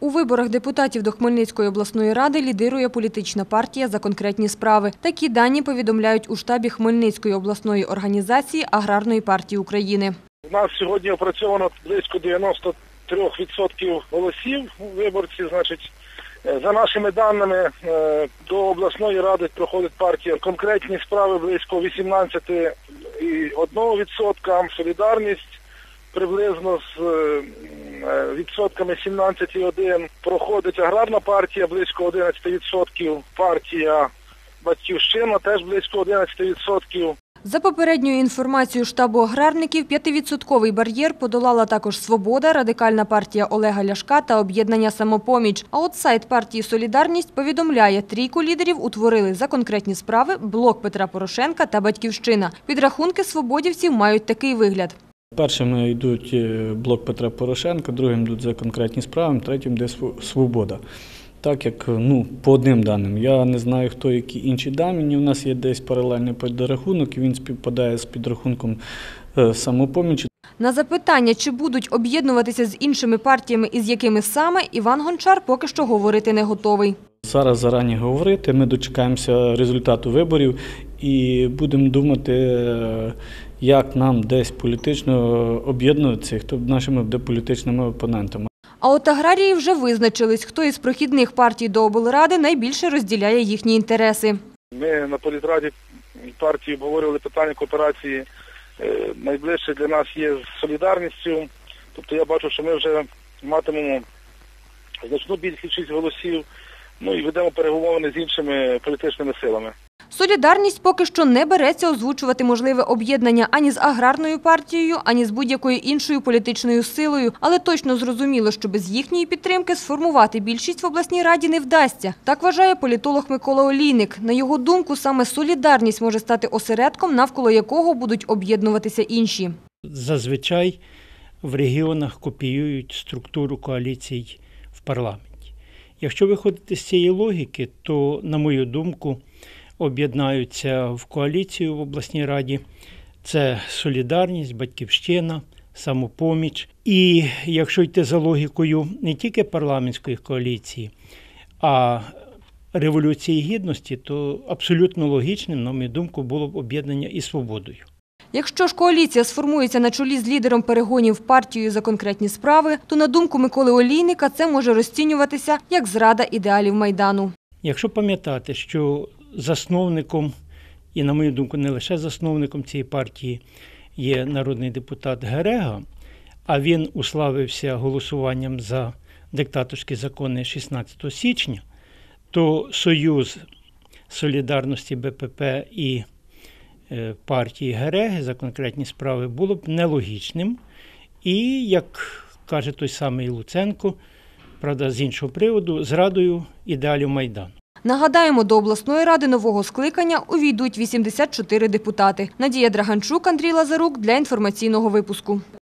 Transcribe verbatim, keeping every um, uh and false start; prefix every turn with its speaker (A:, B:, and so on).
A: У виборах депутатів до Хмельницької обласної ради лідирує політична партія «За конкретні справи». Такі дані повідомляють у штабі Хмельницької обласної організації Аграрної партії України.
B: У нас сьогодні опрацьовано близько дев'яноста трьох відсотків голосів виборців. Значить, за нашими даними, до обласної ради проходить партія «Конкретні справи» близько вісімнадцять цілих одна десята відсотка, «Солідарність» приблизно з відсотками сімнадцять цілих одна десята. Проходить аграрна партія близько одинадцять відсотків, партія «Батьківщина» теж близько одинадцять відсотків.
A: За попередньою інформацією штабу аграрників, п'ятивідсотковий бар'єр подолала також «Свобода», Радикальна партія Олега Ляшка та об'єднання «Самопоміч». А от сайт партії «Солідарність» повідомляє, трійку лідерів утворили «За конкретні справи», «Блок Петра Порошенка» та «Батьківщина». Підрахунки свободівців мають такий вигляд.
C: Першими йдуть «Блок Петра Порошенка», другим йдуть «За конкретні справи», третім йде «Свобода». Так як, ну, по одним даним. Я не знаю, хто які інші дані. У нас є десь паралельний підрахунок, і він співпадає з підрахунком «Самопомічі».
A: На запитання, чи будуть об'єднуватися з іншими партіями і з якими саме, Іван Гончар поки що говорити не готовий.
C: Зараз зарані говорити, ми дочекаємося результату виборів і будемо думати, як нам десь політично об'єднуватися, хто нашими буде політичними опонентами.
A: А от аграрії вже визначились, хто із прохідних партій до облради найбільше розділяє їхні інтереси.
B: Ми на політраді партії обговорювали питання кооперації. Найближче для нас є з «Солідарністю». Тобто я бачу, що ми вже матимемо значну більшість голосів, ну і ведемо переговори з іншими політичними силами.
A: «Солідарність» поки що не береться озвучувати можливе об'єднання ані з аграрною партією, ані з будь-якою іншою політичною силою. Але точно зрозуміло, що без їхньої підтримки сформувати більшість в обласній раді не вдасться. Так вважає політолог Микола Олійник. На його думку, саме «Солідарність» може стати осередком, навколо якого будуть об'єднуватися інші.
D: Зазвичай в регіонах копіюють структуру коаліцій в парламенті. Якщо виходити з цієї логіки, то, на мою думку, об'єднаються в коаліцію в обласній раді. Це «Солідарність», «Батьківщина», «Самопоміч». І якщо йти за логікою не тільки парламентської коаліції, а Революції Гідності, то абсолютно логічним, на мою думку, було б об'єднання із «Свободою».
A: Якщо ж коаліція сформується на чолі з лідером перегонів партією «За конкретні справи», то, на думку Миколи Олійника, це може розцінюватися як зрада ідеалів Майдану.
D: Якщо пам'ятати, що засновником, і, на мою думку, не лише засновником цієї партії, є народний депутат Герега, а він уславився голосуванням за диктаторські закони шістнадцятого січня, то союз «Солідарності», Бе Пе Пе і партії Гереги «За конкретні справи» було б нелогічним. І, як каже той самий Луценко, правда, з іншого приводу, зрадою ідеалів Майдану.
A: Нагадаємо, до обласної ради нового скликання увійдуть вісімдесят чотири депутати. Надія Драганчук, Андрій Лазарук для інформаційного випуску.